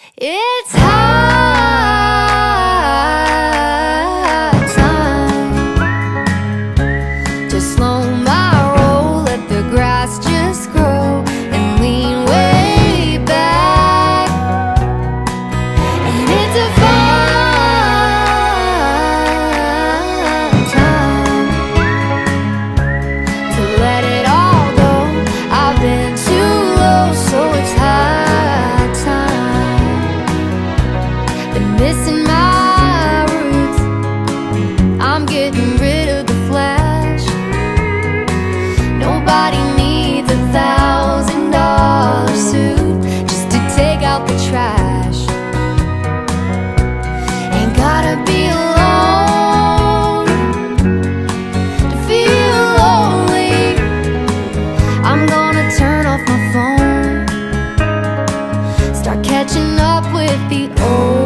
It's high time to slow my roll, let the grass just grow and lean way back. And it's a fine time to let it all go. I've been too low, so it's high time. Been missing my roots, I'm getting rid of the flash. Nobody needs $1,000 suit just to take out the trash. Ain't gotta be alone to feel lonely. I'm gonna turn off my phone, start catching up with the old.